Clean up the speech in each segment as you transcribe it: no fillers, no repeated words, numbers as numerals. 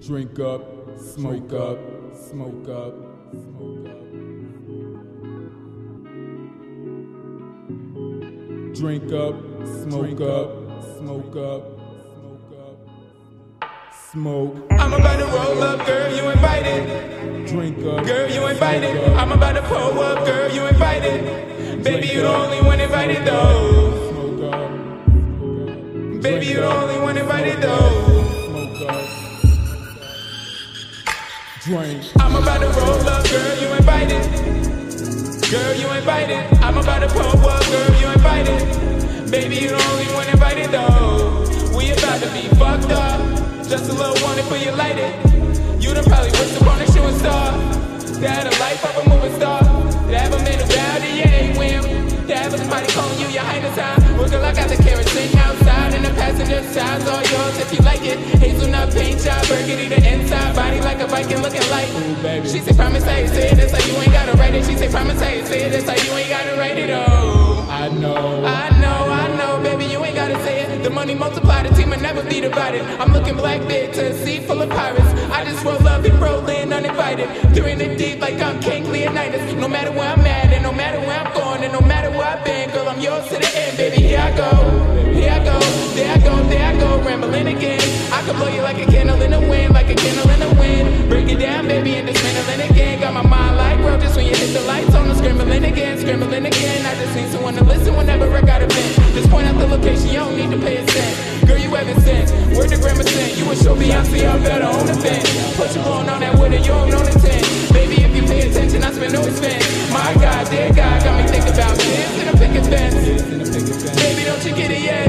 Drink up, smoke up, smoke up, smoke up. Drink up, smoke up, smoke up, smoke up, smoke. I'm about to roll up, girl, you invited. Drink up, girl, you invited. I'm about to pull up, girl, you invited. Baby, you the only one invited though. Smoke up, baby, you the only one invited though. Smoke up, drink. I'm about to roll up, girl, you invited. Girl, you invited. I'm about to pull up, girl, you invited. Baby, you the only one invited though. We about to be fucked up. Just a little warning for you lighted. You done probably wished upon a shooting star. To have the life of a moving star. To have a man who bowed to your A-whim. To have somebody calling you your highness time. Well, girl, I got the kerosene outside. And the passenger side's all yours if you like it. Hazelnut paint job, burgundy the inside. Body like a Viking looking like. Ooh, baby. She say promise how you say it, that's how you ain't gotta write it. She say promise how you say it, that's how you ain't gotta write it. Oh, I know, baby, you ain't gotta say it. The money multiplied, the team will never be divided. I'm looking black big to a sea full of pirates. I just roll up and roll in uninvited. Three in the deep like I'm King Leonidas. No matter where I'm at and no matter where I'm going and no matter where I've been, girl, I'm yours to the end, baby. Here I go, here I go, there I go, there I go, rambling again. I could blow you like a candle in the wind, like a candle in the wind. Break it down, baby, and dismantling again. Got my mind like roaches when you hit the lights on. I'm scrambling again, scrambling again. I just need someone to listen whenever I got a vent. Just point out the location, you don't need to pay a cent. Girl, you haven't sent, word to Grandma sent. You would show Beyonce, I better own a vent. Put your phone on that with it, you don't know the 10. Baby, if you pay attention, I spend no expense. My God, dear God, got me think about this in a picket fence. Baby, don't you get it yet?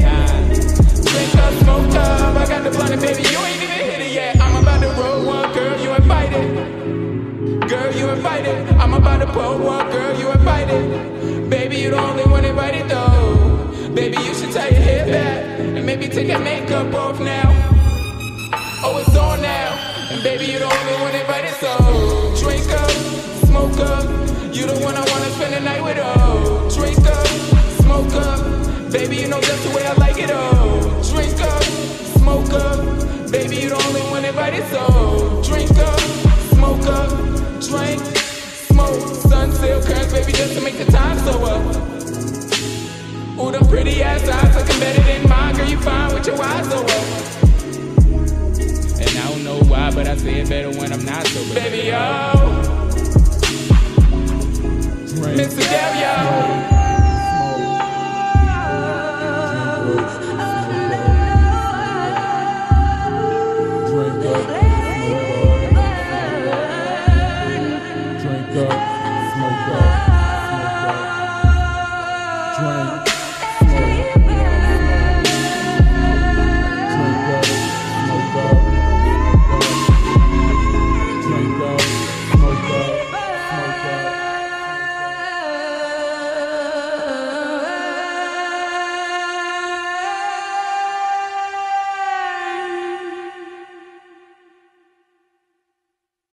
Drink up, smoke up, I got the blunt, and baby, you ain't even hit it yet. I'm about to roll one, girl, you invited. Girl, you invited. I'm about to pull one, girl, you invited. Baby, you the only one invited though. Baby, you should tie your hair back and maybe take your makeup off now. Oh, it's on now. And baby, you the only one invited, so drink up, smoke up. You the one I wanna spend the night with, oh. Drink up, smoke up. Baby, you know just the way I like it, oh. Drink up, smoke up. Baby, you the only one invited, so drink up, smoke up. Drink, smoke, sunsilk curls, baby, just to make the time so up. Ooh, them pretty ass eyes looking better than mine, girl, you fine with your eyes so up. and I don't know why, but I say it better when I'm not sober. Baby, yo, Drink. Mr. Del, yo.